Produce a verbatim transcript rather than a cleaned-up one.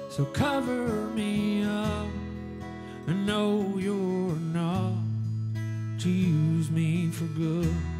So cover me up and know you're not to use me for good.